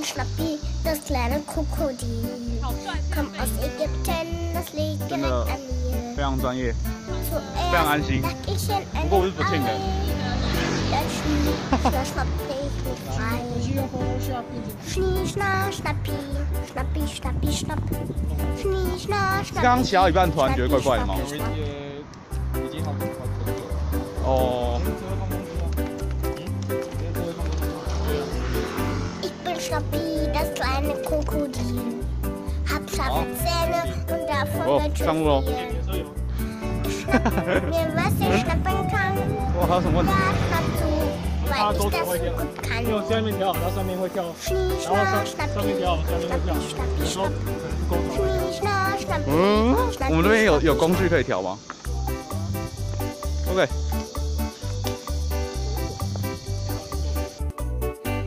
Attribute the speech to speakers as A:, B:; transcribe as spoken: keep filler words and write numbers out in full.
A: Schnappi, das kleine Krokodil. Komm aus Ägypten, das liegt direkt an mir.
B: 非常专业，非常安心。不过我是不听的。刚刚骑到一半，突然觉得怪怪的吗？
C: 已经好好久了。
B: 哦。
A: Schnappi, das kleine Krokodil. Hab scharfe Zähne und davon
B: oh,
A: ganz schön viel. Schnapp mir, was ich schnappen kann.
B: Oh, hast du
A: ja, schnapp du, weil ich das so gut kann.
C: 因为下面跳，它上面会跳，然后上上面跳，下面会跳。你说沟通。
B: 嗯，我们这边有有工具可以调吗 ？OK。